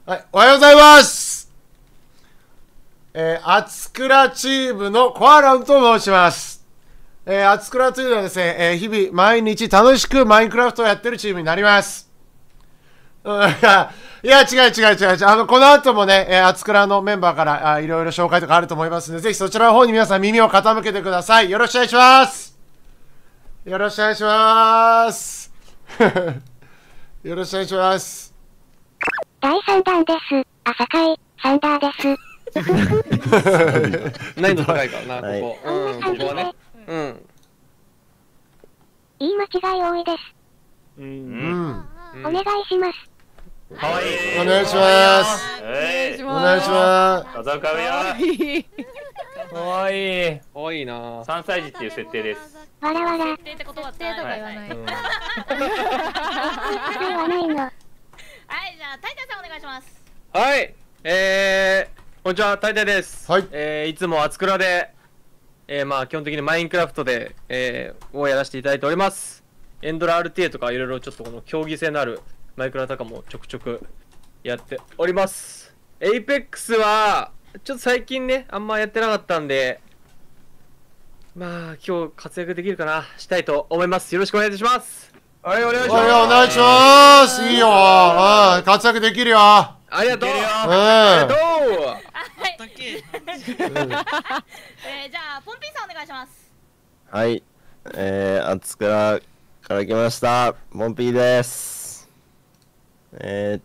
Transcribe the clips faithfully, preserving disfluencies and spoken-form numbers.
はい、おはようございます。えー、あつくらチームのコアランと申します。えー、あつくらというのはですね、えー、日々毎日楽しくマインクラフトをやってるチームになります。うん、いや、いや違う違う違う違う。あの、この後もね、えー、あつくらのメンバーからあいろいろ紹介とかあると思いますので、ぜひそちらの方に皆さん耳を傾けてください。よろしくお願いします。よろしくお願いします。よろしくお願いします。 だいさんだんです。朝会、サンダーです。 難易度高いからな、 はい、 ここ。うん、ここはね。うん。 言い間違い多いです。 うん。 お願いします。 かわいい。 お願いします。 おお願いします。 風岡部屋。かわいい。 かわいいな。 三歳児っていう設定です。 わらわら。 設定ってことは設定とか言わない。 言わないの。 はい、じゃあ、タイタンさんお願いします。 はい。えー、こんにちは、タイタイです。 はい。 えー、いつもあつくらで、えー、まあ、基本的にマインクラフトで、えー、をやらせていただいております。エンドラ アールティーエー とかいろいろちょっとこの競技性のあるマイクラとかもちょくちょくやっております。エイペックスは、ちょっと最近ね、あんまやってなかったんで、まあ、今日活躍できるかな、したいと思います。よろしくお願いします。はい、お願いします。 はい、お願いします。いいよ。うん、活躍できるよ。 ありがとう。 うん。 ありがとう。 はい。えー、じゃあ、ポンピーさんお願いします。 はい。えー、あつくらから来ました。モンピーです。えー、っ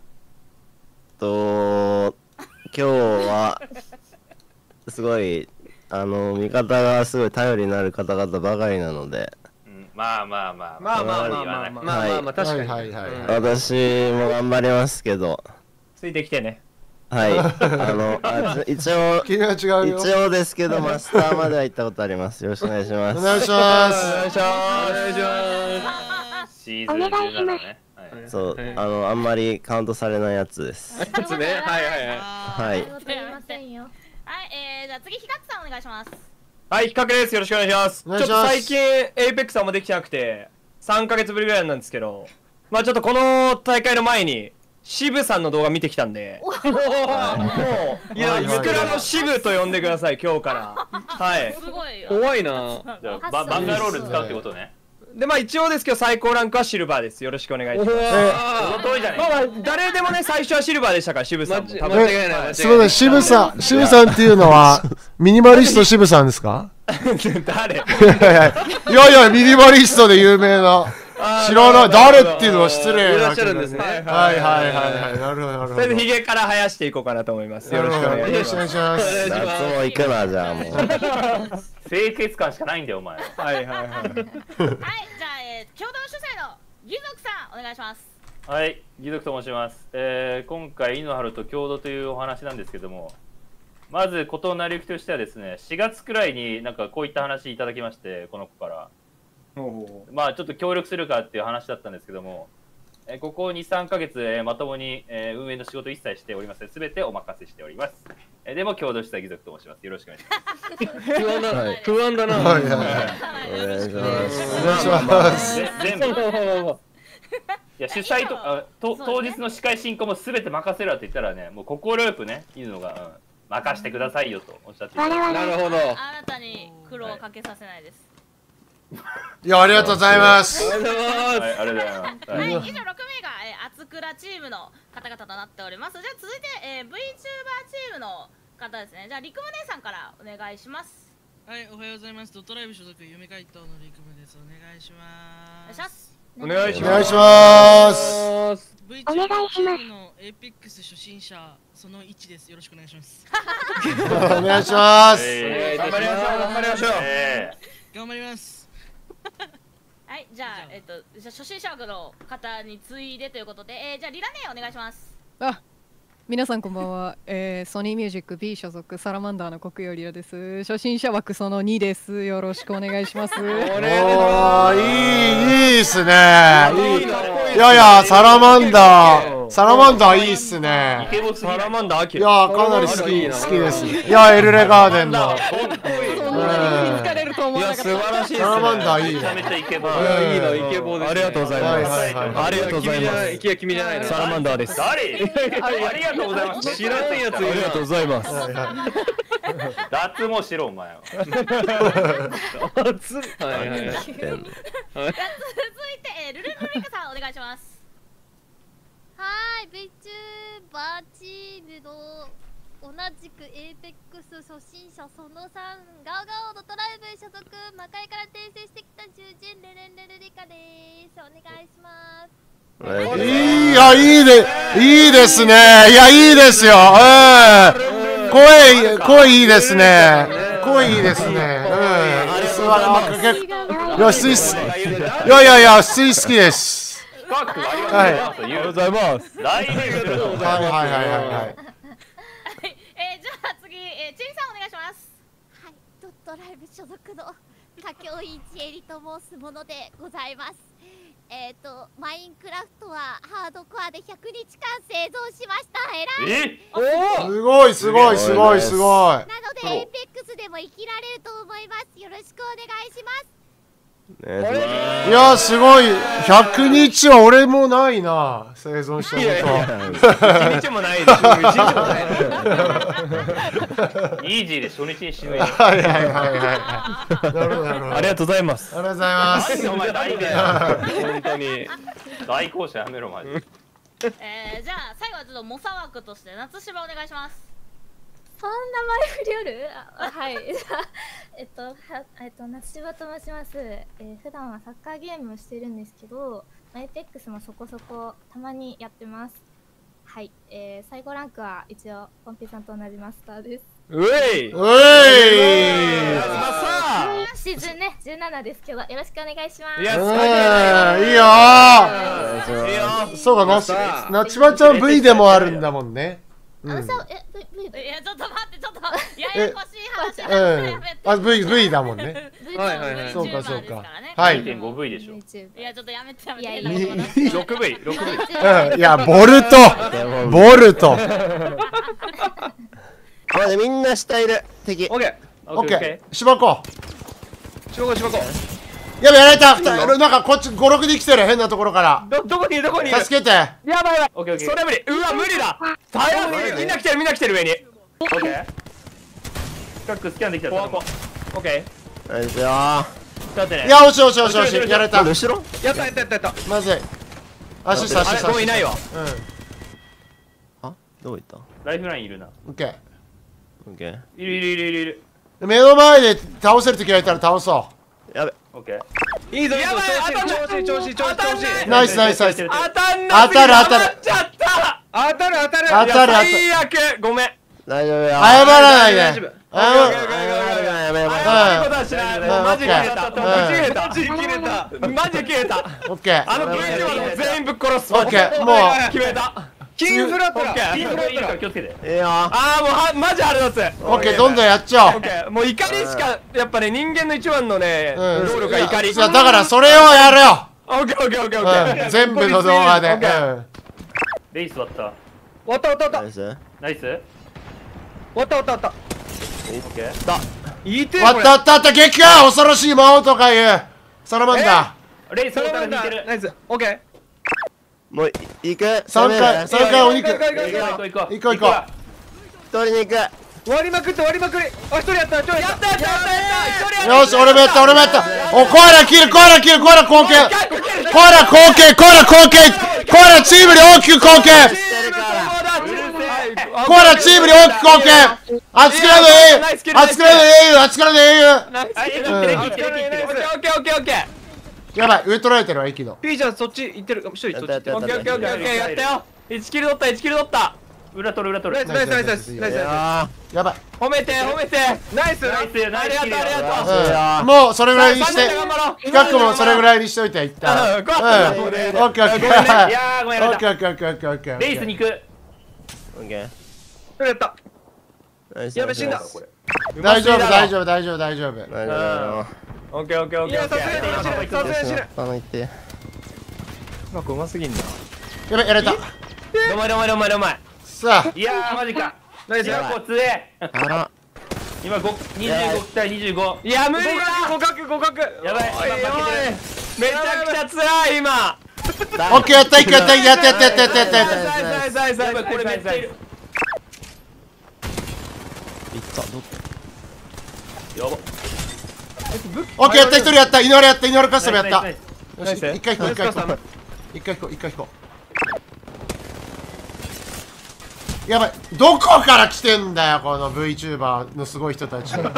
と、今日は、すごい、あの、味方がすごい頼りになる方々ばかりなので、 まあまあまあまあまあまあまあまあまあまあまあ確かにはいはいはい。 私も頑張りますけど、 ついてきてね。 はい。あの、あ一応、 君は違うよ。 一応ですけど、マスターまでは行ったことあります。よろしくお願いします。 お願いします。 お願いします。お願いします。シーズンじゅうななね。 そう、あの、あんまりカウントされないやつです。 やつね。はいはいはい。 はい。 すみませんよ。はい、えー、じゃあ次、ひかつさんお願いします。 はい、比較です。よろしくお願いします。ちょっと最近、エイペックスあんまできてなくて、さんかげつぶりぐらいなんですけど、まあちょっとこの大会の前に、渋さんの動画見てきたんで、もう、いや、いくらの渋と呼んでください、今日から。はい。 すごいよ。 怖いな。 じゃあ、ババンガロール使うってことね。 で、まあ一応ですけど、最高ランクはシルバーです。よろしくお願いします。その通りじゃねえ。 まあまあ、誰でもね、最初はシルバーでしたから、渋さんも。 間違いない。すみません、渋さん、渋さんっていうのは、ミニマリスト渋さんですか？ 誰？ いやいや、ミニマリストで有名な。知らない、誰っていうのは失礼な。 いらっしゃるんですね。はいはいはいはい。なるほどなるほど。 それでヒゲから生やしていこうかなと思います。よろしくお願いします。 夏も行くな、じゃあもう。 清潔感しかないんだよ、お前。 はいはいはい。はい、じゃあ、 えー、共同主催の義族さん、お願いします。 はい、義族と申します。えー、今回、井ノ原と共同というお話なんですけども、まず、事の成り行きとしてはですね、しがつくらいになんかこういった話いただきまして、この子から。まあちょっと協力するかっていう話だったんですけども、えー、ここに、さんかげつ、えー、まともに、えー、運営の仕事一切しておりません。すべてお任せしております。えー、でも共同した義族と申します。よろしくお願いします。 不安だな。不安だな。 はいはいはい。 お願いします。 お願いします。 全部。いや、主催とか、と当日の司会進行もすべて任せるわって言ったらね、もう心よくね、いいのが、うん、任してくださいよとおっしゃっていた。 なるほど。 あなたに苦労をかけさせないです。 いや、ありがとうございます。 ありがとうございます。 はい、ありがとうございます。 はい、以上ろくめいが、えー、あつくらチームの方々となっております。じゃあ続いて、えー、VTuber チームの方ですね。じゃありくむ姉さんからお願いします。 はい、おはようございます。ドットライブ所属夢回答のりくむです。お願いします。 お願いします。 お願いします。 お願いします。 VTuber チームのエイペックス初心者そのいちです。よろしくお願いします。 お願いします。 頑張りましょう。頑張りましょう。 頑張ります。 はい、じゃあ、えっと、じゃあ初心者枠の方に次いでということで、えー、じゃあリラネお願いします。 あ、皆さんこんばんは。えー、ソニーミュージック B 所属サラマンダーの国よりらです。初心者枠そのにです。よろしくお願いします。おー、いい、いいっすね。いやいや、サラマンダー、サラマンダーいいっすね。 サラマンダーアキいや、かなり好き、好きです。いや、エルレガーデンの。 そんなに見つかれると思わな素晴らしいですね。 サラマンダーいいめちゃめね。 ちゃイケボいー。 やいいのイケボーですね。 ありがとうございます。 はいはいはいありがとうございます。 いや君じゃないの。 サラマンダーです。 誰？ありがとうございます。 知らんやついるありがとうございます。 はいはい脱毛しろお前は。 熱い。はいはいはい。 じゃあ続いて、えー、ルルルリカさんお願いします。 はーい、VTuber チームの同じく エーペックス 初心者そのさんガオガオドトライブ所属魔界から転生してきた獣人ルルンルルリカです。お願いします。 いいや、いいで、いいですね。いや、いいですよ。うん。声、声いいですね。声いいですね。うん。すわあ、結構。いや、スイス。いやいやいや、スイ好きです。 深くありがとうございます。大レベルの。 はいはいはいはいはい。 えー、じゃあ次、えー、チンさんお願いします。 はい、ドットライブ所属の佳境一エリと申すものでございます。えっ、ー、とマインクラフトはハードコアでひゃくにちかん生存しました。えらい。 え？ すごいすごいすごいすごい。 なのでエイペックスでも生きられると思います。よろしくお願いします。 いや、すごい。ひゃくにちは俺もないな。生存したこと。 一日もないです。一日もない。イージーで初日に死ぬよ。 はいはいはいはい。なるほどなるほど。 ありがとうございます。 ありがとうございます。 お前大で本当に。 大校舎やめろマジ。 えー、じゃあ最後はちょっと猛者枠として夏芝お願いします。 そんな前振りある？あ、はい。えっと、は、えっと、夏芝と申します。えー、普段はサッカーゲームをしてるんですけど、エイペックスもそこそこたまにやってます。はい。えー、最後ランクは一応ポンピさんと同じマスターです。 うえい。 うえい。 シーズンね、じゅうななですけど、よろしくお願いします。 いや、いいよー。そうか、なち、なちまちゃん V でもあるんだもんね。 あのさ、え、V いや、ちょっと待って、ちょっとややこしい話。 うん。あ、V、V だもんね。 はいはいはい。 そうかそうか。 はい。にてんごブイ でしょ。 いや、ちょっとやめてやめて。 ろくブイ、ろくブイ。 うん。いや、ボルトボルトまだみんな下いる敵。 オッケー。 オッケー。しばこう。しばこしばこ。 やべ、やられた。なんかこっちご、ろくで来てる。変なところから。 ど、どこにいるどこにいる。 助けて。 やばいやばい。 オッケーオッケー。 それ無理。うわ、無理だ。早くみんな来てるみんな来てる上に。 オッケー。深くスキャンできた。 オッケー。ナイスよー。いや、押し押し押し押し。やられた。 後ろ？ やったやったやったやった。 まずい。アシストアシスト。 もういないわ。 あ、どこ行った？ ライフラインいるな。 オッケー。 オッケー。 いるいるいるいるいる。 目の前で倒せる敵がいたら倒そう。やべ。 オッケー。 いいぞいいぞ。調子調子調子調子。 ナイスナイスナイス。 当たんな。 当たる当たる。 当たる当たる。 当たる当たる。 最悪。ごめん。 大丈夫よ。 謝らないで。 大丈夫。 謝らないで。 謝ることはしない。マジ切れた。マジ切れた。マジ切れた。マジ切れた。 オッケー。 あの VTuber 全員ぶっ殺す。 オッケー。もう決めた。キンフラットラ。 キンフラットラ気をつけて。 いいよ。 ああもうはマジ腹立つ。 オッケー、どんどんやっちゃおう。 オッケー。もう怒りしかやっぱね人間の一番のね能力が怒り。 じゃだからそれをやるよ。 オッケーオッケーオッケーオッケー。 全部の動画で。 レイス割った。 終わった終わった終わった。 ナイス。 ナイス。 終わった終わった終わった。 オッケー。 だ。いいて。 終わった終わったった激化恐ろしい魔王とかいうサラマンダー。レイス割ったら似てる。 ナイス。オッケー。 もう行く。 三回三回お肉。 行こう行こう行こう。 行こう行こう。 取りに行く。 割りまくって割りまくり。あ、一人やった、一人やった。やったやったやった。 よし、俺もやった、俺もやった。お、コアラ切る、コアラ切る、コアラ貢献。コアラ貢献、コアラ貢献。コアラチームに大きく貢献。コアラチームに大きく貢献。あつくらの英雄、あつくらの英雄、あつくらの英雄。 オッケーオッケーオッケーオッケー。 やばい、上取られてるわ、息の。 ピーちゃんそっち行ってる。一人そっち。オッケーオッケーオッケーオッケーやったよ。一キル取った、一キル取った。 裏取る裏取る。 ナイスナイスナイスナイス。 やばい。 褒めて褒めて。ナイスナイスナイス。 ありがとうありがとう。 もうそれぐらいにして、深くもそれぐらいにしといていった。うん。オッケーオッケー。オッケーオッケーオッケーオッケーオッケー。 レイスに行く。 オッケー。 それやった。やべ死んだ。 大丈夫大丈夫大丈夫大丈夫。 大丈夫。 オッケーオッケーオッケー。いやさすがに死ぬ。さすがに死ぬ。 あの行って。 なんかうますぎんな。 やべやられた。 どまいどまいどまいどまい。 さあ。 いやーマジか。 ナイス。 やこつえ。 あら。 今ごにじゅうご対にじゅうご。 いや無理だ。互角互角。 やばい。 おいおい。めちゃくちゃ辛い今。 オッケー、やった、いくやった、やったやったやったやったやったやった。 さいさいさい。 これめっちゃいる。 いったどっやば。 オッケー、やった、一人やった、井上やった、井上カスタムやった。よナイスし、一回引こう、一回引こう。一回引こう、一回引こう。やばい、どこから来てんだよ、この VTuber のすごい人たち。 大丈夫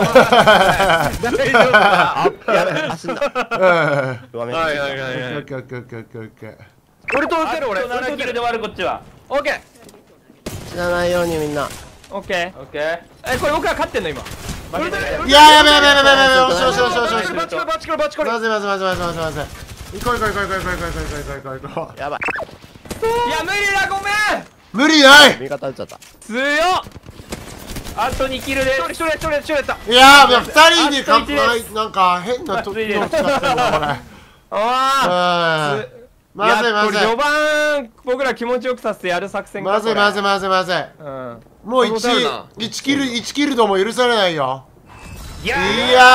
か。 やべえ足んだうんはいはいはいはい。 オッケー、オッケー、オッケー、オッケー、オッケー。 俺と打てる俺。 ななキルで終わるこっちは。 オッケー。 死なないようにみんなオッケー。 オッケー。 えこれ僕ら勝ってんの今。 負けてる。 いや、やべやべやべやべやべ、よしよしよしよしよし。 バチコリバチコリバチコリ。 まずいまずいまずいまずいまずいまずい。行こう行こう行こう行こう行こう行こう行こう行こう行こう。 やばいいや無理だごめん。 無理ない。 味方撃っちゃった強っ。 あとにキルで。 一人一人一人一人やった。 いやー、ふたりでかっこいい、なんか変なとこ使ってんだこれ。 ああ。 まずいまずい。 序盤僕ら気持ちよくさせてやる作戦か。 まずいまずいまずいまずい。 うん。 もういち、いちキル、いちキル度も許されないよ。 いやいや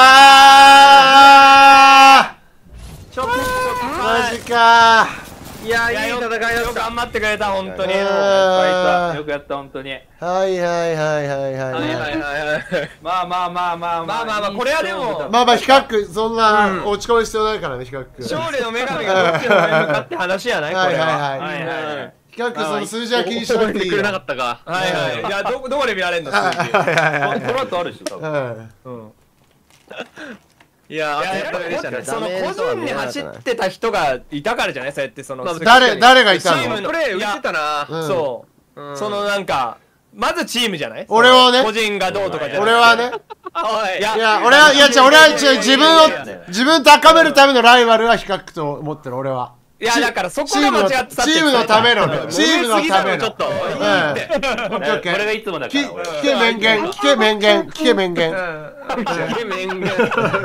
ーちょっとマジかいやいい戦いだった。よく頑張ってくれた本当に。 うんよくやった本当に。 はいはいはいはいはいはいはいはいはい。 まあまあまあまあまあまあまあこれはでもまあまあ比較そんな落ち込む必要ないからね、比較勝利の女神がどっちの上に向かって話やないこれは。 はいはいはい比較その数字は気にしなくていいよ。 はいはい。じゃあどどこで見られるの数字。 この後あるでしょ多分。 うんいやその個人に走ってた人がいたからじゃないそうやってその誰誰がいたの？ チームのプレー打ってたな。そうそのなんかまずチームじゃない？ 俺はね個人がどうとかじゃない。 俺はね。 いやいや俺はいや違う俺は違う自分を自分高めるためのライバルは比較と思ってる俺は。 いやだからそこが間違ってたって。 チームのためのチームのための。 ちょっと。 これがいつもだから。 聞け面言聞け面言聞け面言。 聞け面言。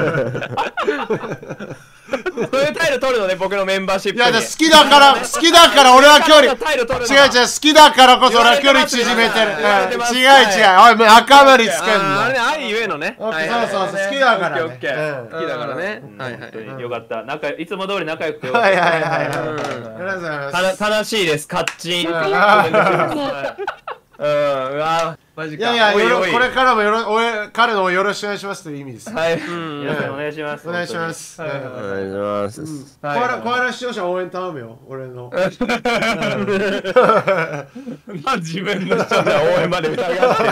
そういう態度取るのね僕のメンバーシップに。 いや好きだから好きだから俺は距離違う違う好きだからこそ俺は距離縮めてる。違う違うおいもう赤まりつけんの。 あれ愛ゆえのね。 そうそうそう好きだからね。 好きだからね。 本当によかった仲いつも通り仲良くてよかった。 はいはいはいはい。ありがとうございます。 楽しいですカッチン。うん、うわマジか。 いやいや、これからもよろ彼のよろしくお願いしますという意味です。 はい。 皆さんお願いします。 お願いします。 お願いします。 コアラコアラ視聴者応援頼むよ、俺の。 まあ自分の視聴者応援まで歌いやって。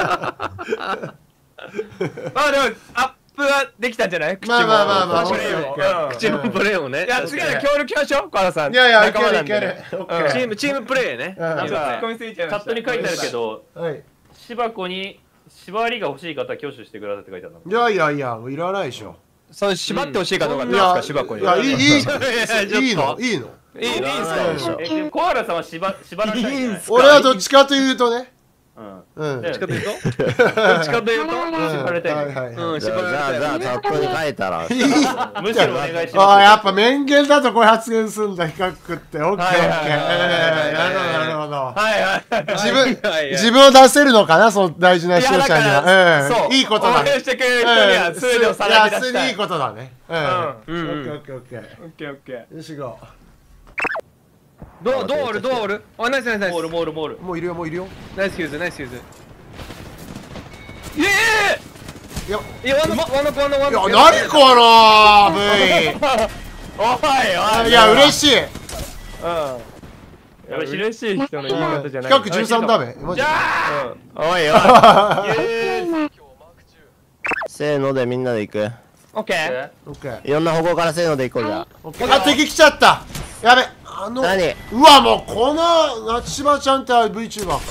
まあでもアップはできたんじゃない？ まあまあまあまあ。 口のプレーをね。いや次は協力しましょう、コアラさん。 いやいやいけるいける。 チームチームプレーね。 なんかチャットに書いてあるけど、芝子に縛りが欲しい方挙手してくださいって書いてあるの。 いやいやいやいらないでしょ。 それ縛ってほしいかどうかですか芝子に。 いやいいいいいいのいいの。 いいんすか。 コアラさんは縛縛られない。 俺はどっちかというとね。 うん。どっちかというと。どっちかというと。 縛られたい。 うん。 じゃあじゃあチャットに書いたら。 むしろお願いします。 ああやっぱ面言だとこう発言するんだ比較ってオッケーオッケー。なるほど。 はいはい。 自分自分を出せるのかなその大事な視聴者には。いいことだ。 応援してくれる人には数量さらけ出したい。 いいことだね。うん。オッケーオッケーオッケー。 オッケーオッケー。 よしgo。 どうどうおるどうおる。あナイスナイスナイス。 モールモールモール。 もういるよもういるよ。 ナイスフューズナイスフューズ。イエーイ。 いやいやワンノワンノワンノワンノ。 いや何この V。 おいおい。 いや嬉しい。 うん。嬉しい人の言い方じゃない。 比較じゅうさんダメ。 じゃあ。おいおい。 せーのでみんなで行く。 オッケー。 オッケー。 いろんな方向からせーので行こうじゃあ。あ敵来ちゃった。やべ。あの何？ うわもうこの夏島ちゃんって VTuber か。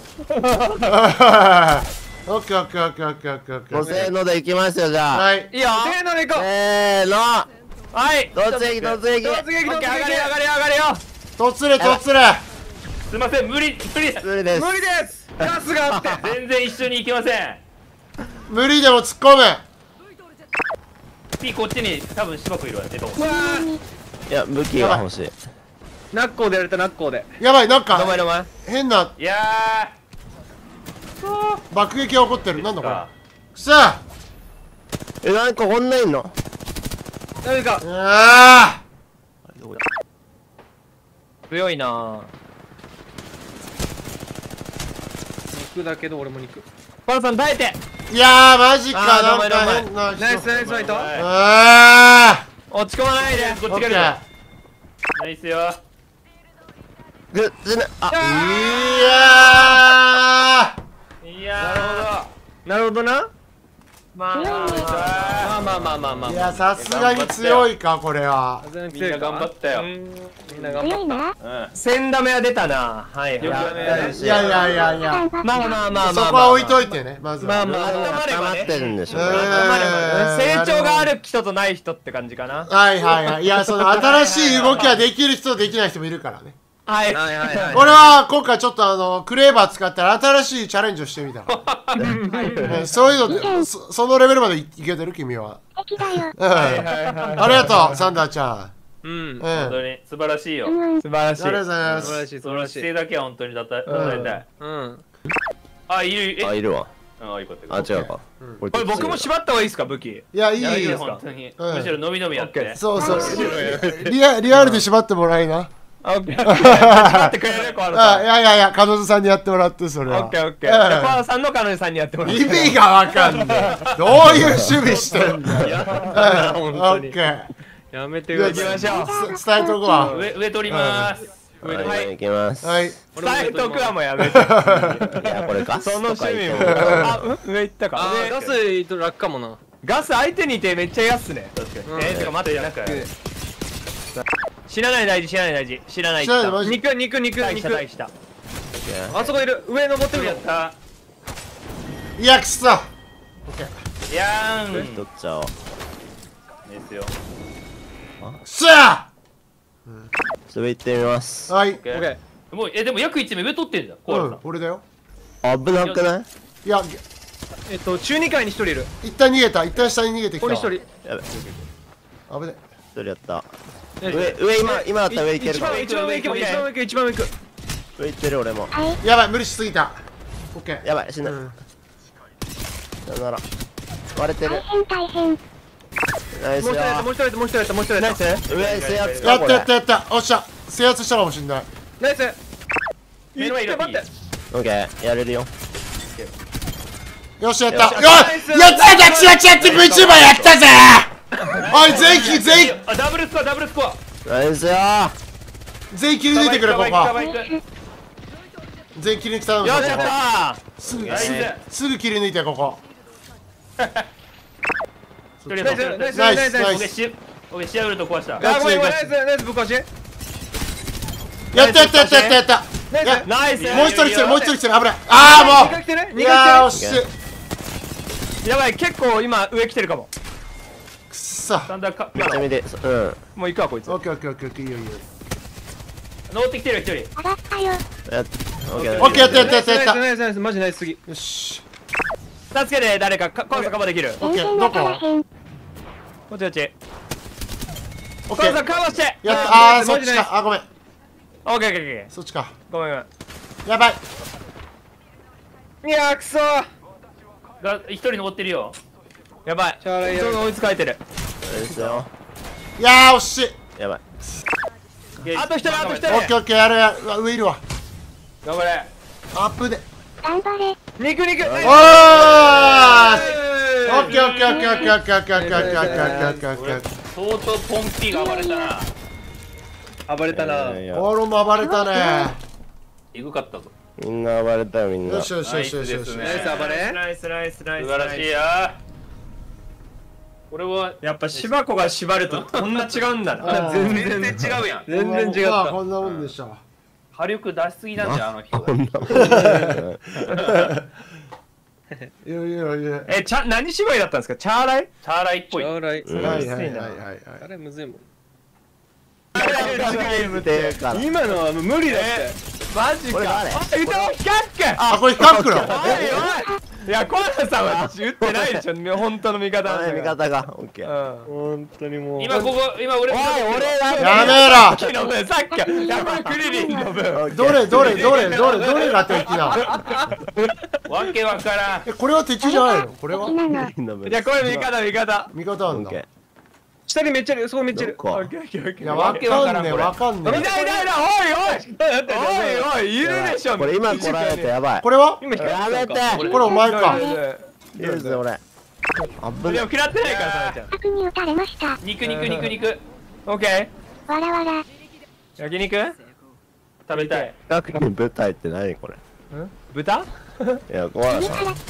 オッケーオッケーオッケーオッケーオッケーオッケー。 もうせーので行きますよじゃあ。 はい。 いいよ。せーので行こう。 せーの。 はい。 突撃突撃。 突撃突撃。上がれ上がれ上がれよ。 とつれとつれ。 すみません無理無理無理です。 無理です。ガスがあって。 全然一緒に行けません。 無理でも突っ込む。 P こっちに多分芝子いるわね。 いや武器が欲しい。 ナッコーでやれたナッコーで。 やばいなんか名前名前。 変ないや爆撃が起こってる。なんだこれ。 さあえ、なんかこんないんの？ 誰か。 あ強いな。 肉だけど俺も肉。 パラさん耐えて。 いやーマジか。 あーなんかどうも変な人。 ナイスナイスファイト。 あ落ち込まないで。 ーこっち来るぞ。ナイスよ。 ぐ、ずな、あ、 いやいやなるほどな。 まあまあまあまあまあまあ。 ーいやさすがに強いかこれは。 みんな頑張ったよ。 みんな頑張っ強いな。 うん千ダメは出たな。はいはい。 いやいやいやいや。 まあまあまあまあ。 そこは置いといてねまずは。 まあまあ、温まれ溜まばね。 ってるんでしょ。 うーん成長がある人とない人って感じかな。 はいはいはい。いやその新しい動きはできる人とできない人もいるからね。 はい。 はいはいはい。 俺は今回ちょっとあのクレーバー使ったら新しいチャレンジをしてみた。ねそういうのでそそのレベルまでいいけてる君は。 敵だよ。 うんありがとうサンダーちゃん。 うん。 うん。 本当に素晴らしいよ。 素晴らしい。 ありがとうございます。 素晴らしい素その晴らしい。 姿勢だけは本当にたたたえたい。 うん。 あ、いる。 あ、 え、 いるわ。 あ、いいこと。 あ、違うか。 これ僕も縛った方がいいですか、武器。 いやいいいやいいよよ。 本当に。 うんむしろ伸び伸びやって。 そうそう。リアリアルで縛ってもらいな。 あ、オッケー。縛ってくれるコアラさん。 あいやいやいや彼女さんにやってもらってそれは。 オッケーオッケー。 うんじゃあコアラさんの彼女さんにやってもらって。 意味がわかんない。どういう趣味してんだよ。うんオッケー。 やめてくだ行きさい。 ましょう。 す伝えとくわ。 上上取ります。 はい、行きます。 はい。 伝えとくはもうやめて。 いや、これガスそのとか趣味も。 言ってるあ、うん上行ったか。 あー、ガスと楽かもな。 ガス相手にいてめっちゃ嫌っすね。 確かに。 えー、てか待って、なんか。知らない大事、知らない大事。知らない知らないマジ肉肉肉大した肉。 大した。 あそこいる。上登ってるよ。 やった。 いやくそ。 いやーん。 取っちゃおう。 ですよ。 しゃそれ行ってみます。 はい。 オッケー。もうえでも約一名上取ってんじゃん。コアラさん。 うん俺だよ。 危なくない？ いやえっと中二階に一人いる。 一旦逃げた。一旦下に逃げてきたわ。 ここに一人。 やべ、 危ね。 一人やった。上、上、今、今だったら上行けるかも。 一番上行け一番上行く一番上行く。 上行ってる俺も。 やばい無理しすぎた。オッケー。 やばい、死んだ。 うんさよなら。割れてる大。変大変。 ナイスよもう一人やったもう一人やったもう一人やったもう一人やった。 上、制圧かやったやったこれ。 やった。おっしゃ制圧したかもしんない。 ナイス。 目の前いる待って。 オッケー、やれるよ。 よしやった。よよしやったガチガチやって VTuber やったぜ。おい全員全員あダブルスコアダブルスコア。 ナイスよ。 全員切り抜いてくれここ。全員切り抜きたの。 よし、やったすぐナイスすぐ切り抜いてここ。 一人ナイスナイスナイスナイスナイス。 ナイス。 オッケーしオッケーシアウルト壊した。 ガチあごめんごめんガチナイスナイスぶっ壊し。 やったやったやったやったやった。 ナイスいやナイスもう一人来てるもう一人来てる危ない。ああも二回来てるう。い二やー回来てる。 惜しい。 やばい、結構今上来てるかも。 くっそ。 サンダーカめっちゃ見て、そうん。 もう行くわ、こいつ。 オッケーオッケーオッケーオッケーいいよいいよ。 登ってきてる一人。 上がったよ。 やっ、オッケー。 オッケーやったやったやったやった。 ナイスナイスマジナイスすぎ。 よし。 助けて、誰か、かコアラさんカバーできる。こオッケーど全然わからこ？ へん。 っちこっち。 オッケコアラさんー。 カバーして。 やったあーそっマジでちか。あごめん。 オッケーオッケーオッケそっちか。 ー。ごめんごめん。 やばい。 いやーくそー。 が一人登ってるよ。 やばい。 チャーライちょうど追いつかれてる。 ナイスよ。 いやー惜しい。 やばい。 あと一人、あと一人。 オッケーオッケーやるやる。うわ上いるわ。 頑張れ。 アップで。 頑張れ。 肉肉。 おー。オッケーオッケーオッケーオッケーオッケーオッケーオッケーオッケーオッケーオッケーオッケーオッケー。 相当ポンピーが暴れたな。 暴れたな。 いやいや俺も暴れたね。 エグかったぞ。 みんな暴れたよ、みんな。 よしよしよしよしよし。 ナイスですねナイス暴れ。 ナイスナイスナイス。 素晴らしいや。これはやっぱ芝子が縛るとこんな違うんだな。 あー全然違うやん。 全然違った。 まあこんなもんでしょ。 火力出しすぎなんじゃんあの人。 こんなもん。 いやいやいや。 え、ちゃ、何芝居だったんですか？チャーライ？ チャーライっぽい。 チャーライ。 うんはいはいはいはいはい。 あれむずいもん。 ゲームっていうから。 今のはもう無理だって。 マジか。 これ誰あ、歌をヒャッケン。 あこれヒカックの。 おいおい。いや、コアラさんは打ってないでしょ。本当の味方なんだ味から。 方が。オッケー。 うん。 本当にもう。 今ここ今俺おい、俺だ。 やめろさっきの分、さっきは。やばい、クリリンの分。 どれどれどれどれどれが敵だ。 わわけわからん。 え、これは敵じゃないの？これは？ じゃあこれ味方味方。 味方なんだ。 下にめっちゃいる、そこめっちゃいる。 オッケーオッケーオッケー。 いや、わかんねえ、わかんねいないいないいない。おいおいおいおいいるでしょ。 これ今来られてやばい。 これは？ 今やめて。 これお前か。 いるぜ俺。あぶね。 でも嫌ってないからさちゃん。 角に撃たれました。 肉肉肉肉。 オッケわらわら。 ー。焼肉？食べたい。 近くに舞台って何これ？ 豚？ いや怖いな。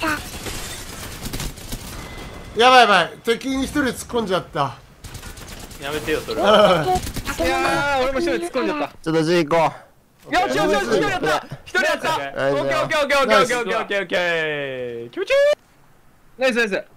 やばいやばい、敵に一人突っ込んじゃった。 やめてよそれは。 いやー、俺も一人突っ込んじゃった。 ちょっと G 行こよしよしよし、一人やった一人やったオッケーオッケーオッケーオッケーオッケーオッケーオッケーオッケーオッケー気持ちいいナイスナイス。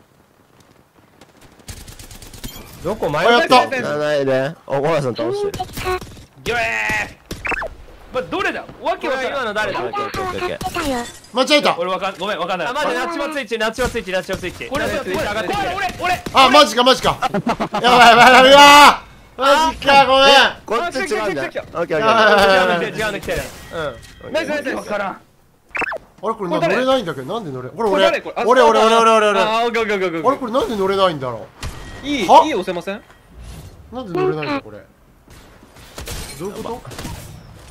どこ前やったう。じゃないで。おごらさん倒してる。 ギョエー。まどれだ。わけわからん。 今の誰だ。 オッケーオッケーオッケーオッケー。 間違えた。 俺わかんごめんわかんない。 あマジナッチマスイッチナッチマスイッチナッチマスイッチ。 これこれこれ俺俺。 あ、マジかマジか。やばいやばいやばいやマジか、ごめん。 こっち違うんだよ。オッケーオッケー。 違うの違うの来てる。うん。 ナイスナイスナイス。 わからん。 あれこれ乗れないんだけど、なんで乗れ？これ俺これ誰これあ俺俺俺俺俺俺。 あー、オッケーオッケーオッケーオッケー。 あれこれなんで乗れないんだろいいいいは押せません？ う。なんで乗れないんだこれ。どういうこと？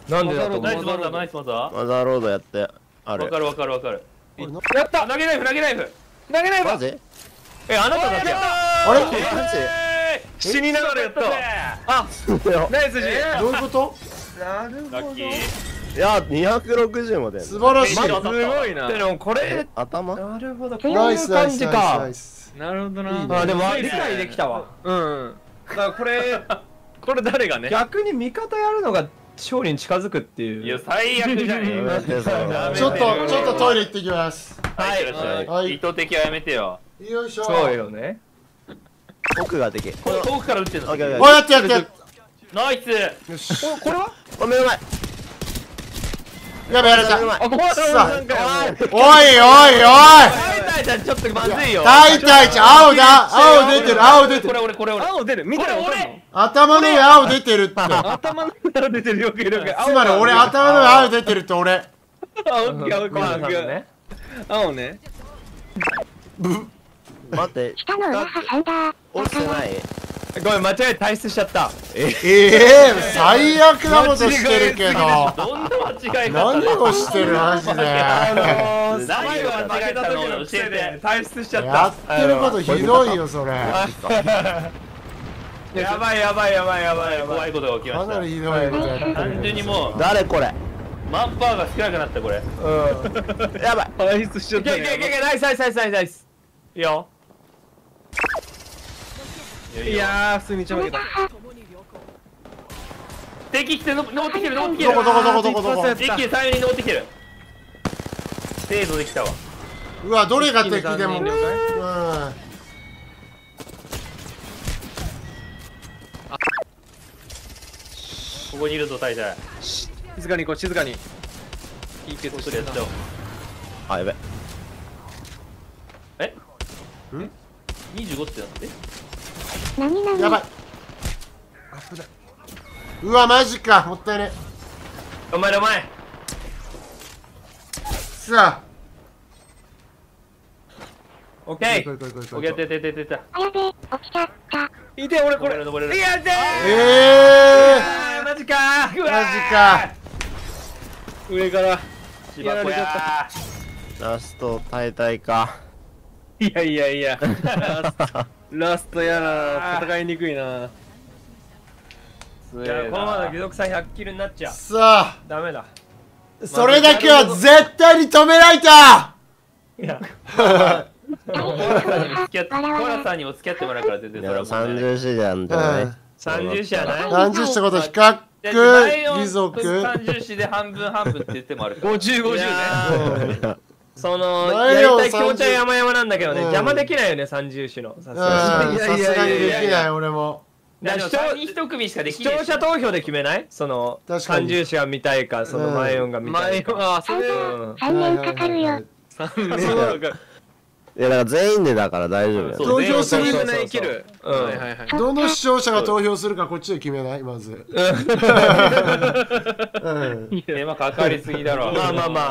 なんでだと思う。 ナイスマザーナイスマザー。 マザーロードやってある。 わかるわかるわかる。 やった投げナイフ投げナイフ。 投げないわ。 マジ？ えあなただけ。 あれマジ？ 死にながらやった。あナイスジ。 どういうこと？ なるラッキー。 いやにひゃくろくじゅうも出る。 素晴らしい。 すごいな。でもこれ頭？ なるほどこうナイいう感じスナイスナイスナかイ。ス。 なるほどな。 いいねあでも理解できたわ。 うん。だからこれこれ誰がね。 逆に味方やるのが勝利に近づくっていう。 いや最悪じゃねえよ。 やめてそれダメちょっとちょっとトイレ行ってきます。 はいいらっしゃい。 はい意図的はやめてよ。 よいしょ。 そうよね。 奥ができる。 これ遠くから撃ってんの。 オッケーオッケーおいやってやってやって。 ナイス。 よし。 おこれは？ お目の前。 やべやられた。 目の前。 あ、ここはさなんかおいおいおい。 タイタイちゃんちょっとまずいよ。 タイタイちゃん青だ。青出てる青出てこれる。 俺これ俺。 青出る。見たらわかんの？ 頭の上青出てるって。 頭の上出てるよくいるつまり俺頭の上青出てるって俺。 あ、オッケーオッケーオご飯さんのッケー。 ね。 青ね。 待って。 下の上挟んだ。 落ちてない？ ごめん間違えて退出しちゃった。 ええ最悪なことしてるけど。 どんな間違い方何をしてるマジで。 あのー、 何最後は負けた時のせいで退出しちゃった。 やってることひどいよそれ。 やばいやばいやばいやばいやばい。 怖いことが起きました。 かなりひどいことやってる。 単純にもう誰これ？ マンパワーが少なくなったこれ。 うん。 やばい。 退出しちゃいったね。 けいけいけいけナイスナイスナイスナイスナイス。いいよ。 いやー、普通にちゃ負けた。 敵来ての登ってきてる登ってきてる。 どこどこどこどこどこ。 一気に最後に登ってきてる。精度できたわ。 うわどれが敵でも。うん。 ここにいるぞ大体。 静かに行こう、静かに。いいケツしてるそれやっちゃおう。 あやべ。 え？ん？にじゅうごってなって何々。 やばい。危ない。うわマジかもったいね。 お前お前。 さあ。 オッケー。 こいこいこいこいこいオッケーててててて。 あやべ落ちちゃった。 いて、俺これ。 登れる登れる。 やってええー。マジかー。 マジか。 上から。 芝子やラスト耐えたいか。 いやいやいや。ラスト、ラストやな。戦いにくいな。 いやこのままの義足さんひゃくキルになっちゃう。 さあ。 ダメだ。 それだけは絶対に止めないと。 いや。 コラさんにも付き合ってコラさんにも付き合ってもらうから全然それはさんじゅうしじゃんじゃない。 さんじゅうしじゃない。 さんじゅうってこと比較義足。 さんじゅうしで半分半分って言ってもあるから。 ごじゅう、ごじゅうね。 そのやりたい気持ちは山々なんだけどね、邪魔できないよねさんじゅうしの。さすがに。 さすがにできない俺も。 視聴一組しかできない。 視聴者投票で決めない？そのさんじゅうしが見たいか、その前音が見たいか。 前音、あ、それ。 さんねんかかるよ。 さんねんかかる。 いやだから全員でだから大丈夫よ。 投票する。 いける。はいはいはい。 どの視聴者が投票するかこっちで決めないまず。 手間かかりすぎだろ。 まあまあまあ。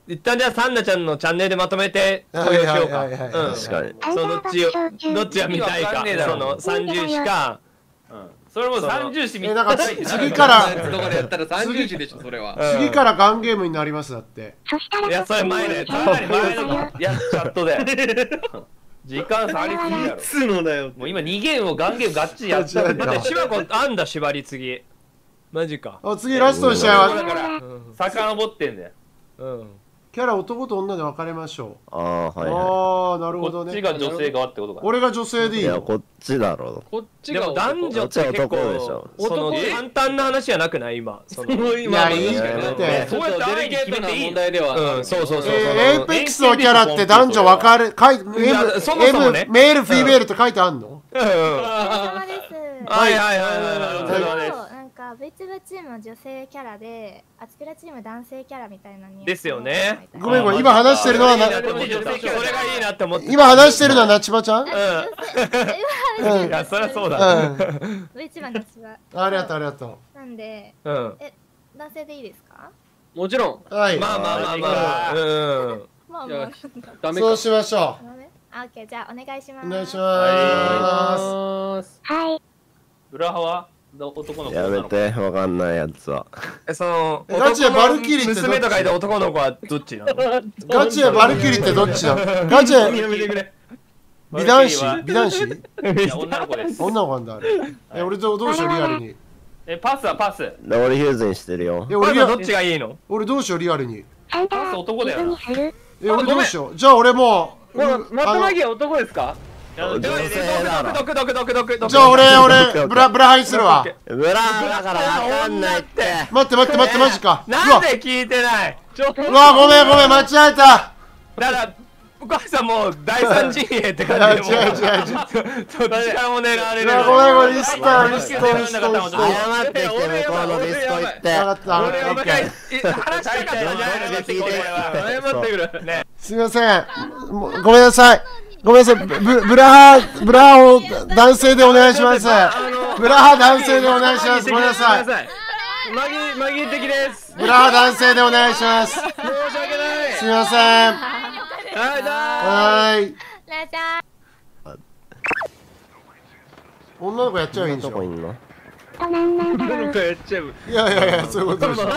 一旦じゃあサンナちゃんのチャンネルでまとめて投票しようか。うん。 確かに。 そうどっちをどっちが見たいか。その三重視か。 うん。それも三重視見え、なんか次からとかでやったら三重視でしょそれは。 次からガンゲームになりますだって。 いやそれ前で。 かなり前のやチャットで。時間差ありすぎやろ。 いつのだよ。 もう今にゲームをガンゲームガッチリやったんで。 待ってシワコあんだ縛り次。マジか。 あ、次ラストの試合はだから遡ってんだよ。 うん。 キャラ男と女で分かれましょう。 ああ、はいはああ、なるほどね。 こっちが女性側ってことか。 俺が女性でいい。 いいや、この？ っちだろこっちでがも男女って結構その簡単な話じゃなくない今。そのいや、いいって。 そうやってデリケートな問題では。うん、そうそうそう。 エイペックスのキャラって男女分かれ、書い M、 そもそもね M、メール、フィメールって書いてあんの？ お疲れ様です。 はいはいはいはい。 なんか VTuber チームは女性キャラで、アツクラチーム男性キャラみたいなに。 ですよね。 ごめんごめん、今話してるのはな、 それがいいなって思って。 今話してるのはなちばちゃん？ うん。いや、そりゃそうだ。 VTuber のちば。 ありがとうありがとう。なんで、え、男性でいいですか？ もちろん。 はい。 まあまあまあまあ。うん。 まあまあ。 ダメか。 そうしましょう。 あ、オッケー、じゃあお願いします。 お願いしま。 ますはい。 裏派は男の子やめて、わかんないやつは。 え、その、 ガチでバルキリーってどっち？ 娘とかいた男の子はどっちなの？ ガチでバルキリーってどっちなの？ガチで美男子？美男子？ いや、女の子です。 女の子なんだあれ。え、俺どうしようリアルに。 え、パスはパス。 俺ヒューズにしてるよ。 え、俺どっちがいいの？ 俺どうしようリアルに。 パス男だよな。 え、俺どうしよう。じゃあ俺もう。 もうまとまぎは男ですか？ 女性だろ。 ドクドクドクドクドク。 じゃあ俺俺ブラブラハイするわ。 ブラだからわかんないって。 待って待って待ってマジか。 なんで聞いてない？ うわごめんごめん間違えた。 だからお母さんもう第三陣営って感じでもう。 違う違う違う。 どっちからも狙われる。 ごめんごめんリストリストリストリスト。 謝ってきて向こうのリスト行って。 分かった。 俺は話したかったじゃないですか。謝ってくる。ね。 すみません。ごめんなさい。ごめんなさい。ブブラハブラハを男性でお願いします。ブラハ男性でお願いします。ごめんなさい。 紛紛的です。 ブラハ男性でお願いします。 申し訳ない。 すみません。 はい。 ラジャー。女の子やっちゃえばいいんでしょ。 どこいんの？ 女の子やっちゃう。 いやいやいやそういうことでしょ。 男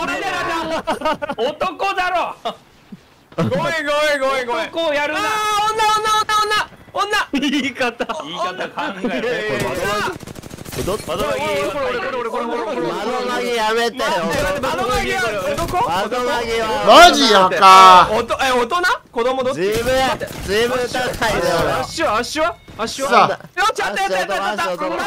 だろ。 ごめんごめんごめんごめん。 男をやるな。 ああ女女女女。 言い方。 言い方考えろ。窓マギ。 窓マギやめてよ。 窓マギは男？ 窓マギはマジやか。 おとえ大人？子供どっち？ 自分自分高いだよ。 足は足は足は。 さあ。よちゃんとやってやってやって。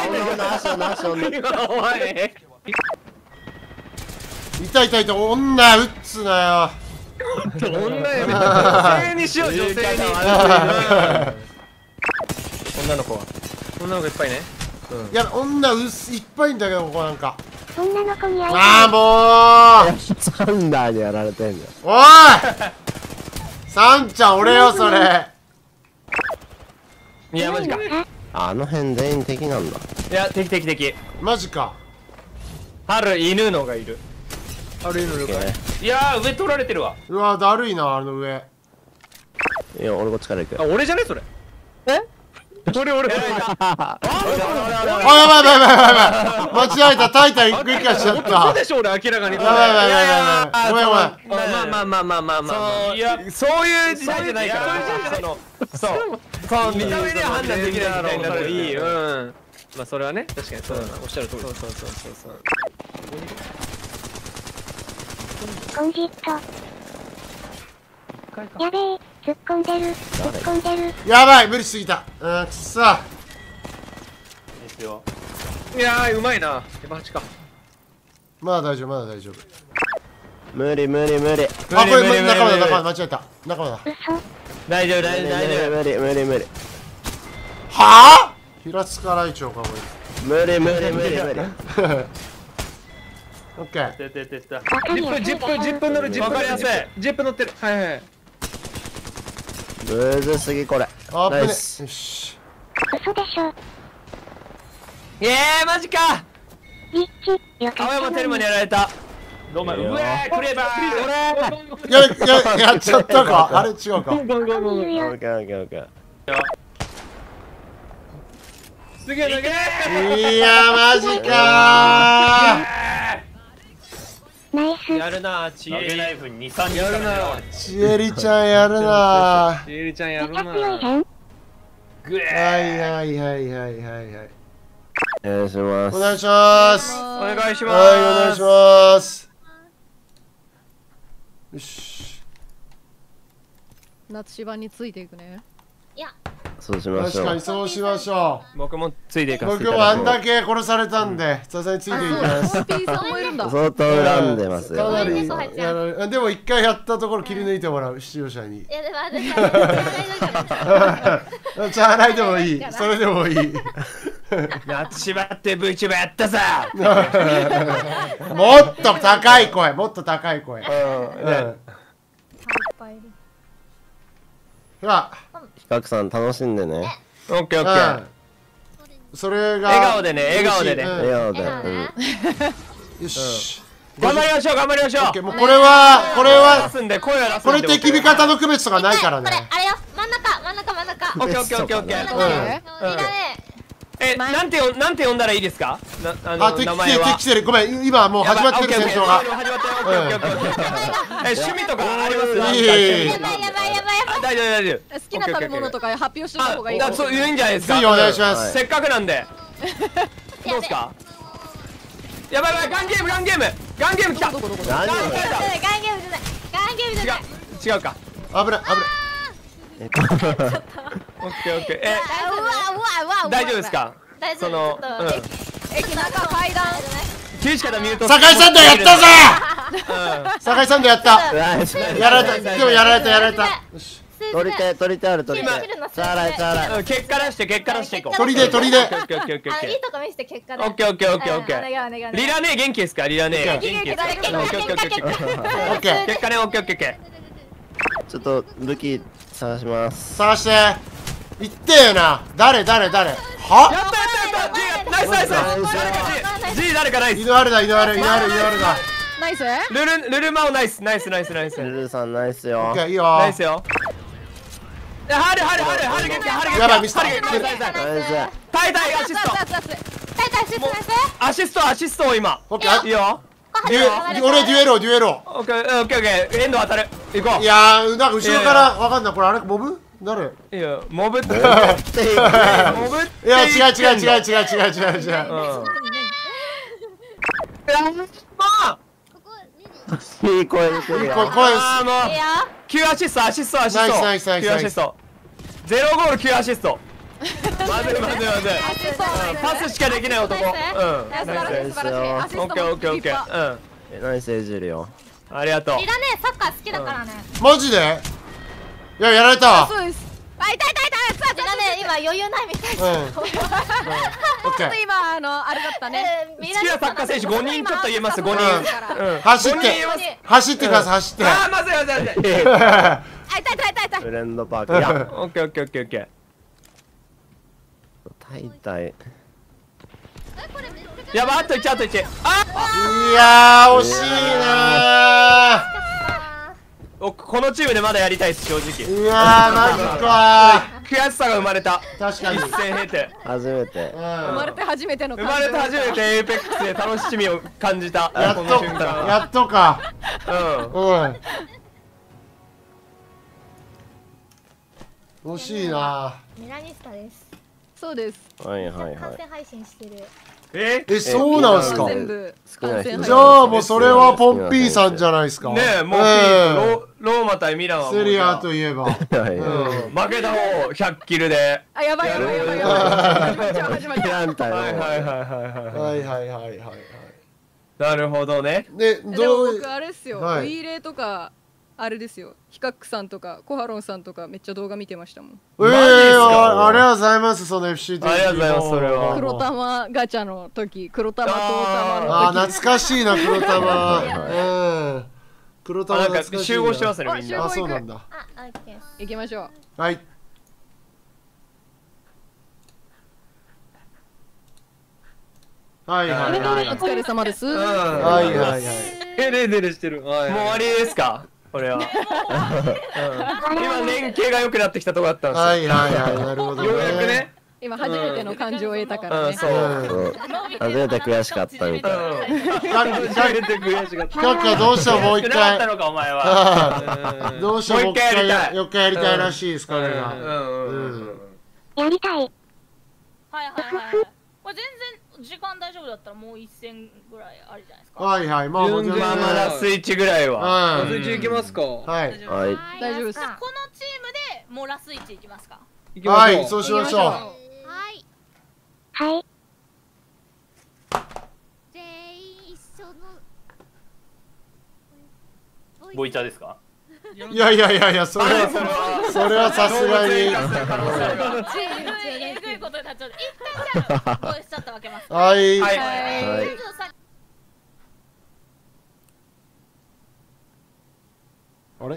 痛い痛い痛い女打つなよ。 女やめ女性にしよう女性に。女の子は。女の子いっぱいね。 いや女うすいっぱいいんだけどここなんか。 女の子に会いああもう。 サンダーにやられてんじゃん。 おい。サンちゃん俺よそれ。 いやマジか。 あの辺全員敵なんだ。 いや敵敵敵。 マジか。 春犬のがいる。春犬のが。 いやー上取られてるわ。 うわだるいなあの上。 いや俺こっちから行く。 あ俺じゃねそれ。え？俺俺俺。 あやばいやばいやばいやばい間違えたタイタンクイカしちゃった。 そうでしょ俺明らかに。 やばいやばいやばいやばい。ごめんごめん。 まあまあまあまあまあまあ。 いやそういう時代じゃないから。そのそうそう見た目では判断できないみたいになっていい。うん。まあそれはね確かにそうだなおっしゃる通り。そうそうそうそうそう。 コンジット。やべえ、突っ込んでる、突っ込んでる。 やばい無理しすぎた。うんくそ。 ですよ。 いやーうまいな。マジか。 まだ大丈夫まだ大丈夫。 無理無理無理。 あこれ仲間だ仲間間違えた仲間だ。 大丈夫大丈夫大丈夫。 無理無理無理。 はあ？平塚ライチョウかこれ。 無理無理無理無理。 オッケー。 てててた。 じゅっぷんじゅっぷんじゅっぷん乗るじゅっぷん乗るじゅっぷん乗ってる。はいはい。 むずすぎこれ。 あぶね。よナイス。 し。 嘘でしょ。 えーマジか。 リッチ、よかった。 青山テルマにやられた。 ロマン、うわー、クレバー。 やややっちゃったか。あれ違うか。 オッケーオッケーオッケーオッケー。 すげえ投げ。 いやマジかナイス。 やるな、ち投げナイフにさんにんやるな。 ー。ちえりちゃんやるな。 ちえりちゃんやるな。 強いへん。 グエはいはいはいはいはいはい。 お願いします。 お願いします。 お願いします。 はいお願いします。よし。 夏芝についていくね。 いや、 そうしましょう確かに。そうしましょ僕もついていうかせてい僕ただこう。 もあんだけ殺されたんでさすがについていきますピーさんもいるんだ。 相当恨んでますよ。 かなりそう入っちゃやられでも一回やったところ切り抜いてもらう視聴者にいやでも私はチャーライでもいいそれでもいい夏芝って VTuber やったさ。 もっと高い声もっと高い声うんほら比較さん楽しんでね。 オッケーオッケー。 うんそれが笑顔でね笑顔でね嬉しい笑顔で。 笑顔でよし頑張りましょう頑張りましょう。 オッケーもうこれはこれ出はすんで声を出すんで。 これ敵味方の区別とかないからねこれあれよ、真ん中真ん中真ん中オッケーオッケーオッケーオッケー。 真ん中ねうんいらねえ、なんてよなんて呼んだらいいですか？なあのあ敵来て名前は。 敵来てるごめん今もう始まってる戦争が始まったよ。オッケーオッケーオッケーオッケー。え、趣味とかあります？ いいいいいいやばいやばいやばいやばいあ大丈夫大丈夫。 好きな食べ物とか発表しといた方がいい。 あ、そういいんじゃないですか。 ぜひお願いしますせっかくなんで。どうですか？やばいやばいガンゲームガンゲームガンゲーム来た。 どこどこどこ。 何ガンゲームじゃないガンゲームじゃないガンゲームじゃない違う違うか。 危ない危ないオッケーオッケー。え、 あうわうわうわ大丈夫ですか？ 大丈夫そのちょっとうん。 駅中階段。 厳しかったらミュート。 酒井さんでやったぜうん。 酒井さんでやったうわやられたでもやられたやられたよし取り手取り手ある取り手。 切るのチャーライチャーライ。 うん結果出して結果出していこう。 鳥で鳥でオッケーオッケーオッケーオッケーあいいとこ見せて結果でオッケーオッケーオッケーオッケうんお願いお願いお願いー。リラネ元気ですか？リラネ元気元気ですか？ 元気オッケーオッケーオッケーオッケー。 オッケー結果ねオッケーオッケーオッケちょっと武器探します。 探して言ってよな誰誰誰ー。やはったやったやった。G ナイスナイスナイス。誰か G G 誰かナイス。 井ノ原だ井ノ原井ノ原井ノ原だナイス。 ルルルルマオナイスナイスナイスナイス。 ルルさんナイスオよッケ。ーいいよナイスよ。え、ハルハルハルハル元気ハル元気。 やばいミスったハル元気ナイスナイスナイス。 ナイス。 タイタイアシスト。 大体システムアシストアシストを今。 オッケーいいよ。 デュエ俺デュエロデュエロオッケーオッケーオッケー。エンド当たる。行こう。 いやーなんか後ろからわかんないこれあれモブ誰いいよ。モブって。モブいや違う違う違う違う違う違う違ううん。あここいい声出てるよ。 こ声あーもういいよきゅうアシストアシストアシストナイスナイスナイスきゅうアシストゼロゴールきゅうアシストまずいまずいまずいうんパスしかできない男うんナイスナイス素晴らしい素晴らしい。アシストもオッケーオッケーオッケーうんえナイスエジるよ。 ありがとうリラねサッカー好きだからねマジでいややられたわそうです。あ痛い痛い痛い。 リラね今余裕ないみたいうんオッケちょっとー今あのあれだったね。 好好きなサッカー選手ごにんちょっと言えますごにんうんうん走ってごにん言えます走ってください走ってあーまずいまずいまずいあ痛い痛い痛い痛い。 フレンドパーク。いやオッケーオッケーオッケーオッケータイタイ。 やばあといちあといちあいやー惜しいなおこのチームでまだやりたいです正直ーいやーマジか悔しさが生まれたー確かに一戦経て初めて。 うん生まれて初めての生まれて初めてエーペックスで楽しみを感じたやっことの瞬間やっとかうんうん惜しいなミラニスタですそうです。 はいはいはい。 完全配信してるええそうなんすか全部少ない人完全配信じゃあもうそれはポンピーさんじゃないですかねえもう、 んロローマ対ミランはもうセリアといえばはいはい。 うん負けた方ひゃくキルであやばいやばいやばいやばい。始まっちゃう始まっちゃう。 ランタイはいはいはいはいはいはいはいはいはいはいなるほどねででもどう僕あれっすよ。ウはいィーレイとかあれですよ。ヒカックさんとかコハロンさんとかめっちゃ動画見てましたもん。 ええマジっすかあありがとうございますその エフシーありがとうございますそれは黒玉ガチャの時黒玉と玉のあー時。 懐かしいな黒玉はいはいうん黒あ玉なんか懐かしいな集合してますねみんなあそうなんだあオッケー行きましょう。 はいはいはいはいお疲れ様です。 うんはいはいはいデレデレしてる。もう終わりですかこれは。今連携が良くなってきたとこだったんですよ。 はいはいはい、なるほどね。 ようやくね。 今初めての感情を得たからね。 うん、そう。 初めて悔しかったみたい。 初めて悔しかった。 キャッカどうしてももう一回。 たのかお前は。 どうしてももう一回やりたい。よっかいやりたいらしいです彼が。 やりたい。 はいはいはい。これ全然時間大丈夫だったらもう一戦ぐらいあるじゃないですか。 はいはい、まあまあまだスイッチぐらいは。 スイッチいきますか。 はい。 大丈夫です。 このチームでもうラスイッチいきますか。 はい、そうしましょう。 はいはい。 全員一緒のボイチャーですか？ いやいやいやいや、それはそれはさすがに。 えぐいことになっちゃう。一旦じゃあボイスチャット分けます。 はいはい。 あれ？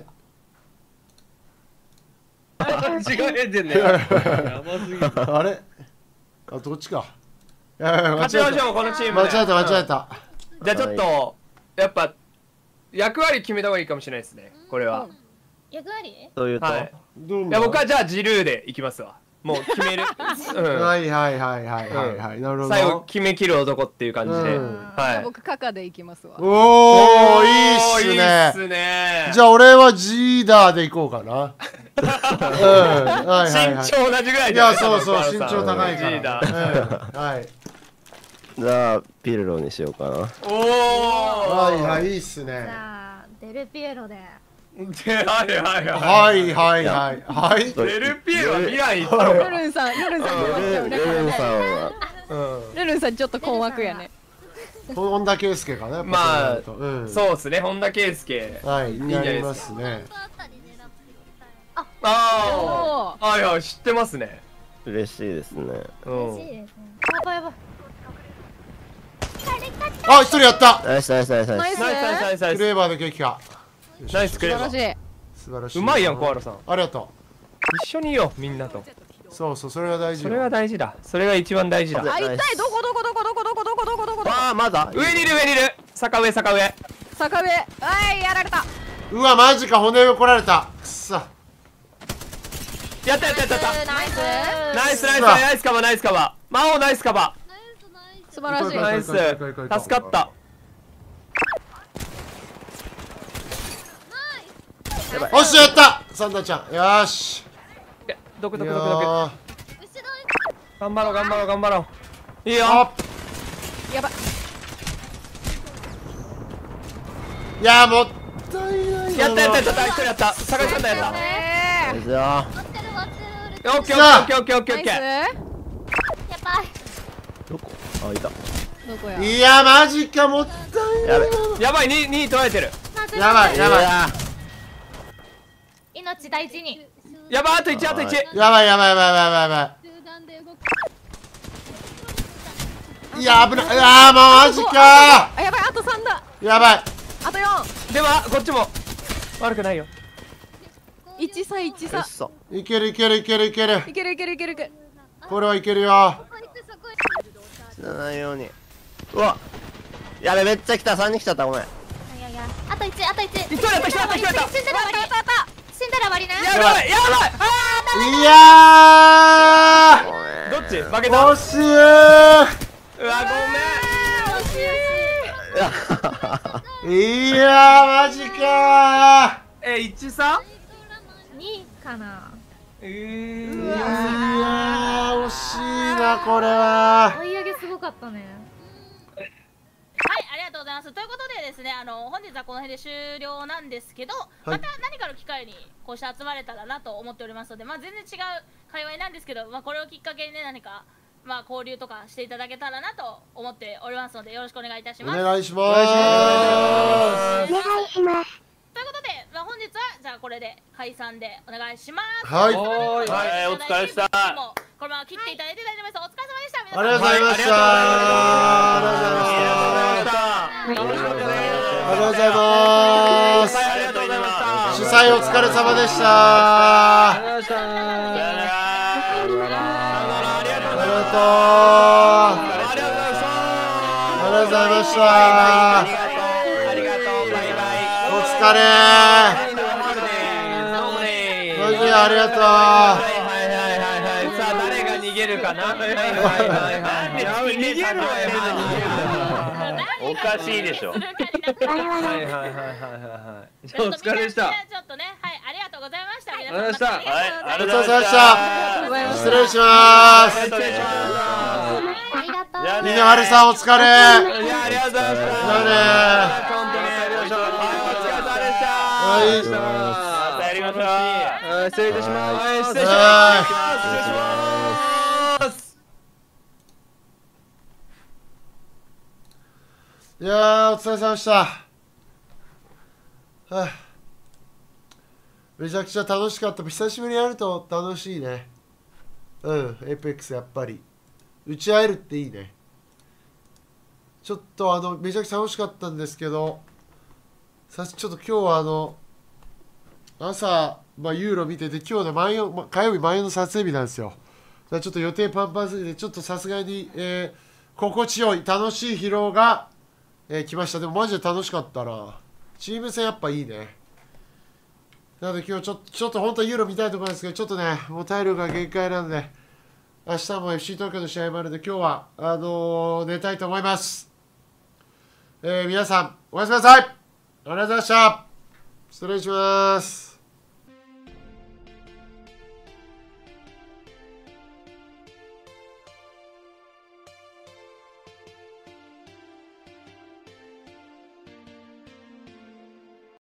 違えてんね。 いやいややばすぎる。 あれ？あ、どっちか。いやいや、間違勝ちましょうこのチームで。 間違えた間違えた。 じゃあちょっとやっぱ役割決めた方がいいかもしれないですね。これは。 役割？ そういうと。 はい。 どうも。 いや僕はじゃあジルーでいきますわ。もう決める。 はいはいはいはいはいはい。なるほど。 最後決め切る男っていう感じで。はい。 僕カカで行きますわ。 おー、いいっすね。 いいっすね。 じゃあ俺はジーダーで行こうかな。うん、はいはいはい。 身長同じぐらいいや、そうそう、身長高いから。 ジーダー。 はい。 じゃあピルロにしようかな。 おお。 はいはい、いいっすね。 じゃあデルピエロで。 はいはいはいはいはいはいはい。 デルピエロは未来行ったのか。 ルルンさん、ルルンさん、 ルルンさんは。 ルルンさんちょっと困惑やね。 本田圭佑かな。 まあ、そうですね、本田圭佑。 はい、になりますね。 ああ、はいはい、知ってますね。 嬉しいですね。 嬉しいですね。やばいやばい。 あ、一人やった。 ナイスナイスナイスナイス。 ナイスナイスナイスナイス。 クレーバーのケーキか。 ナイスクレーバー。 素晴らしい。 うまいやん、コアラさん。 ありがとう。一緒にいよう、みんなと。 そうそう、それが大事。 それが大事だ。それが一番大事だ。 あ、痛い、どこどこどこどこどこどこどこどこどこ。 ああ、まだ。 上にいる上にいる。坂上坂上。 坂上、はい、やられた。 うわ、マジか、骨を来られた。くっさ。 やったやったやった。 ナイス。 ナイスナイスナイスカバーナイスカバー。魔王ナイスカバー。素晴らしい。 ナイス。助かった。 おっしゃ、やった。サンダーちゃん、よーし。 どこどこどこどこ。頑張ろう頑張ろう頑張ろう。いいよ。 やば。 いや、もったいない。 やったやったやった一人やった。坂井さんだやった。 じゃあ。 オッケーオッケーオッケーオッケーオッケー。 やばい。 どこ？あ、いた。 どこや。 いや、マジか、もったいない。 やべ。やばい、にに取られてる。 やばいやばい。 命大事に。 やばい、あといちあといち。 やばいやばいやばいやばいやばい。いや、危ない。いや、もうマジか。 あ、やばい、あとさんだ。 やばい。 あとよん。 ではこっちも悪くないよ。 いち差いち差。 いけるいけるいけるいける。 いけるいけるいけるいける。 これはいけるよ。 死なないように。うわ。やべ、めっちゃ来た。さんにん来ちゃった。ごめん。 いやいや、あといち、あといち。 一人やった一人やった一人やった。 死んだら終わり。死んだら終わりね。 やばいやばい。 いやー。 どっち負けた。 惜しい。 うわごめん。いやー、マジかー。え、いち差にかな。 えー。いやー、惜しいな、これは。 追い上げすごかったね。 はい、ありがとうございます。ということでですね、あの本日はこの辺で終了なんですけど、また何かの機会にこうして集まれたらなと思っておりますので、まあ全然違う界隈なんですけど、まあこれをきっかけにね、何かまあ交流とかしていただけたらなと思っておりますので、よろしくお願いいたします。 お願いします。 お願いします。 ということで、まあ本日はじゃあこれで解散でお願いします。 はい。 はい、お疲れした。 このまま切っていただいて大丈夫です。お疲れ様でした。 ありがとうございました。ありがとうございました。ありがとうございます。 ありがとうございました。 主催お疲れ様でした。 ありがとうございました。 ありがとう。 ありがとうありがとうございました。 ありがとう。 疲れー。ロジーありがとう。 はいはいはいはい。さあ誰が逃げるかな。はいはいはいはい。逃げるはやめて逃げる。 おかしいでしょ。 はいはいはいはいはい。じゃあお疲れでした。 ちょっとね、はい、ありがとうございました。 ありがとうございました。 はい、ありごがとうございましちそうさまでした。失礼します。 ありがとう。 みのはるさんお疲れ。 いやありがとうございました。 じゃあね本当にありがとうございました。お疲れ様でした。 はいまたやりましょう。 失礼いたします。失礼しはます。 いやーお疲れ様でした。はあ、めちゃくちゃ楽しかった。久しぶりにやると楽しいね。うん、エイペックスやっぱり打ち合えるっていいね。ちょっとあのめちゃくちゃ楽しかったんですけど、さちょっと今日はあの朝、まあ、ユーロ見てて、今日ね毎夜火曜日毎夜の撮影日なんですよ。だからちょっと予定パンパンすぎて、ちょっとさすがに、えー、心地よい楽しい疲労が、えー、来ました。でもマジで楽しかったな。チーム戦やっぱいいね。なので今日ちょっとちょっと本当はユーロ見たいところなんですけど、ちょっとねもう体力が限界なので、明日も エフシー 東京の試合もあるので、今日はあのー、寝たいと思います。えー、皆さんおやすみなさい。ありがとうございました。失礼します。